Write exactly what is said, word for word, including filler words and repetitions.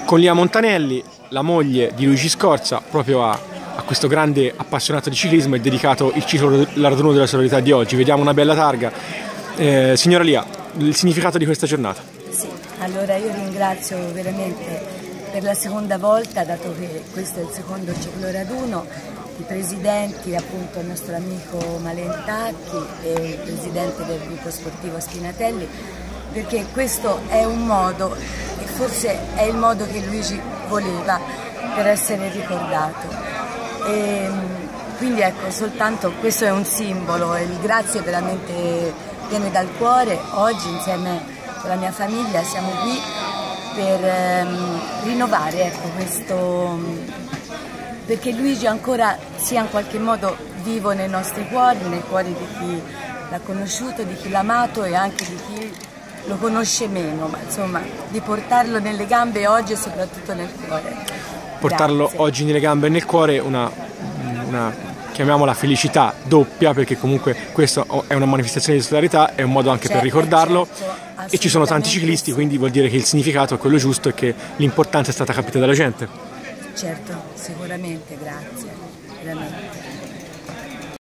con Lia Montanelli, la moglie di Luigi Scorza, proprio a, a questo grande appassionato di ciclismo è dedicato il ciclo La Raduno della Solidarietà di oggi. Vediamo una bella targa. Eh, signora Lia, il significato di questa giornata? Sì, allora io ringrazio veramente per la seconda volta, dato che questo è il secondo ciclo raduno, i presidenti, appunto il nostro amico Malentacchi e il presidente del gruppo sportivo Spinatelli, perché questo è un modo, e forse è il modo che Luigi voleva per essere ricordato. E quindi ecco, soltanto questo è un simbolo, e il grazie veramente viene dal cuore. Oggi insieme con la mia famiglia siamo qui per ehm, rinnovare ecco, questo, perché Luigi ancora sia in qualche modo vivo nei nostri cuori, nei cuori di chi l'ha conosciuto, di chi l'ha amato e anche di chi lo conosce meno, ma insomma di portarlo nelle gambe oggi e soprattutto nel cuore. Portarlo Grazie. oggi nelle gambe e nel cuore, una, una chiamiamola felicità doppia, perché comunque questa è una manifestazione di solidarietà, è un modo anche Certo, per ricordarlo, certo, e ci sono tanti ciclisti, sì. quindi vuol dire che il significato è quello giusto e che l'importanza è stata capita dalla gente. Certo, sicuramente, grazie, veramente.